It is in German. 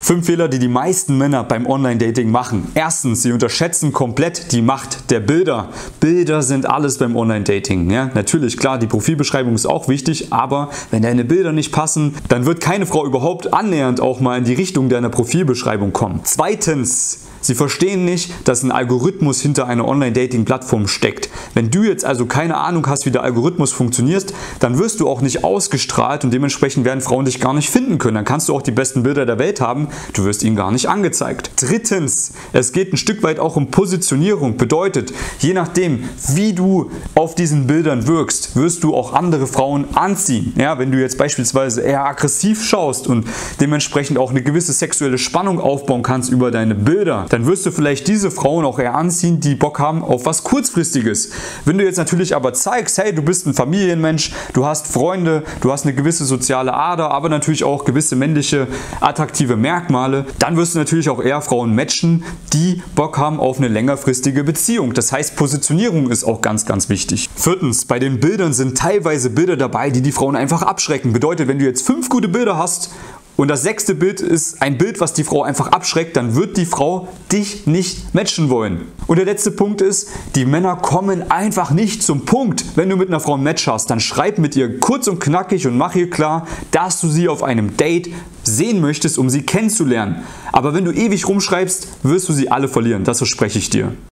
5 Fehler, die die meisten Männer beim Online-Dating machen. Erstens, sie unterschätzen komplett die Macht der Bilder. Bilder sind alles beim Online-Dating. Ja, natürlich, klar, die Profilbeschreibung ist auch wichtig, aber wenn deine Bilder nicht passen, dann wird keine Frau überhaupt annähernd auch mal in die Richtung deiner Profilbeschreibung kommen. Zweitens, sie verstehen nicht, dass ein Algorithmus hinter einer Online-Dating-Plattform steckt. Wenn du jetzt also keine Ahnung hast, wie der Algorithmus funktioniert, dann wirst du auch nicht ausgestrahlt und dementsprechend werden Frauen dich gar nicht finden können. Dann kannst du auch die besten Bilder der Welt haben, du wirst ihnen gar nicht angezeigt. Drittens, es geht ein Stück weit auch um Positionierung. Bedeutet, je nachdem, wie du auf diesen Bildern wirkst, wirst du auch andere Frauen anziehen. Ja, wenn du jetzt beispielsweise eher aggressiv schaust und dementsprechend auch eine gewisse sexuelle Spannung aufbauen kannst über deine Bilder, dann wirst du vielleicht diese Frauen auch eher anziehen, die Bock haben auf was Kurzfristiges. Wenn du jetzt natürlich aber zeigst, hey, du bist ein Familienmensch, du hast Freunde, du hast eine gewisse soziale Ader, aber natürlich auch gewisse männliche attraktive Merkmale, dann wirst du natürlich auch eher Frauen matchen, die Bock haben auf eine längerfristige Beziehung. Das heißt, Positionierung ist auch ganz, ganz wichtig. Viertens, bei den Bildern sind teilweise Bilder dabei, die die Frauen einfach abschrecken. Bedeutet, wenn du jetzt 5 gute Bilder hast, und das 6. Bild ist ein Bild, was die Frau einfach abschreckt, dann wird die Frau dich nicht matchen wollen. Und der letzte Punkt ist, die Männer kommen einfach nicht zum Punkt. Wenn du mit einer Frau ein Match hast, dann schreib mit ihr kurz und knackig und mach ihr klar, dass du sie auf einem Date sehen möchtest, um sie kennenzulernen. Aber wenn du ewig rumschreibst, wirst du sie alle verlieren. Das verspreche ich dir.